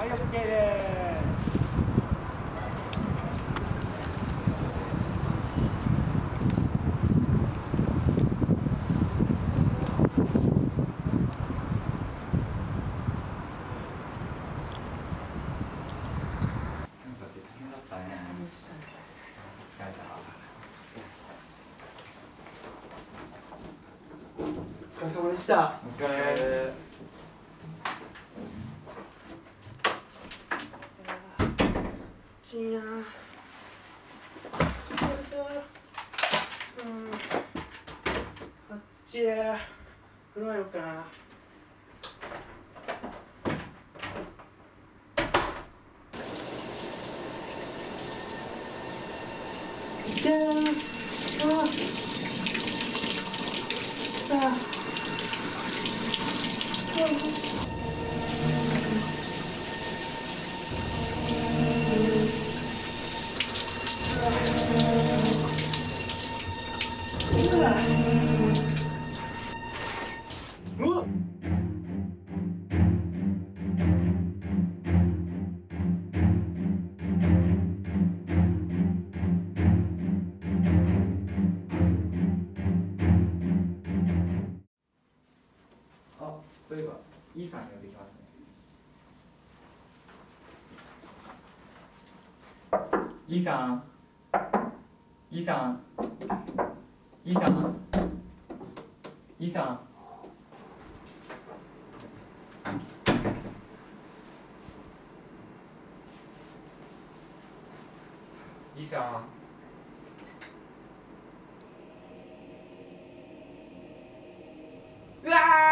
はい、OK です。 お疲れ様でした。 お疲れ。 ちんや。あっちへ。風呂入ろうかな。じゃーん。うわっ。 あ、そういえば、イーさん呼んできますね。イーさん。イーさん。イーさん。イーさん。イーさん。うわー。